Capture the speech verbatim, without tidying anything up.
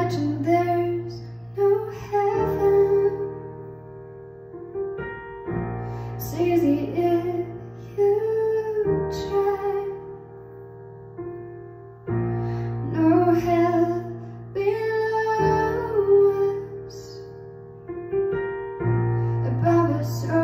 imagine there's no heaven. It's easy if you try. No hell below us, above us.